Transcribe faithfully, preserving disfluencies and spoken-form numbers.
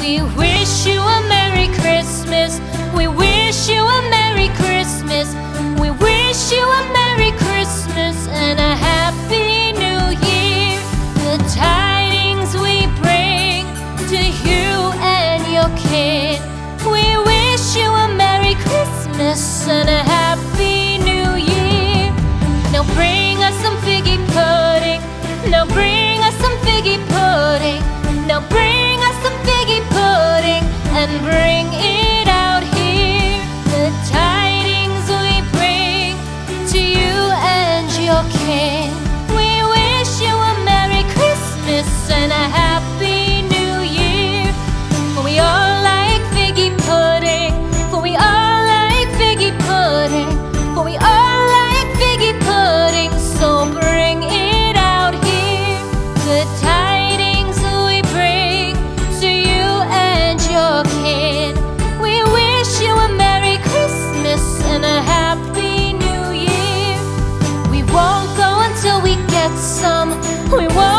We wish you a Merry Christmas. We wish you a Merry Christmas. We wish you a Merry Christmas and a Happy New Year. The tidings we bring to you and your kid. We wish you a Merry Christmas and a Happy New Year. Now bring us some figgy pudding. Now bring us some figgy pudding. Now bring us some figgy pudding and bring it out here. The tidings we bring to you and your king. We wish you a Merry Christmas and a Happy New Year. For we all like figgy pudding. For we all like figgy pudding. For we all like figgy pudding. So bring it out here. The tidings we bring to you and your kid. We wish you a Merry Christmas and a Happy New Year. We won't go until we get some. We won't